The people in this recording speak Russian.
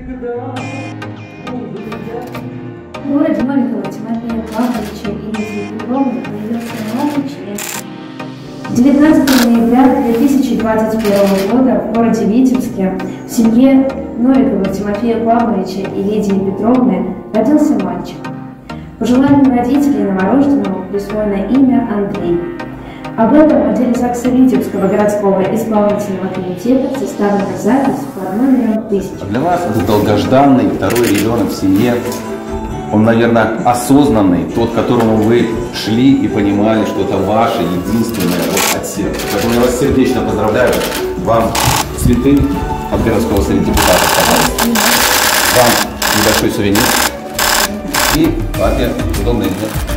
В городе Новикова Тимофея Павловича и Лидии Петровны появился новый член. 19 ноября 2021 года в городе Витебске в семье Новикова Тимофея Павловича и Лидии Петровны родился мальчик. По желанию родителей новорожденному присвоено имя Андрей. Об этом в отделе ЗАГСа Витебского городского исполнительного комитета составлена запись под номером 1000. Для вас это долгожданный второй ребенок в семье. Он, наверное, осознанный, тот, к которому вы шли и понимали, что это ваше единственное от сердца. Поэтому я вас сердечно поздравляю. Вам цветы от городского совета депутатов. Вам небольшой сувенир и папе удобный день.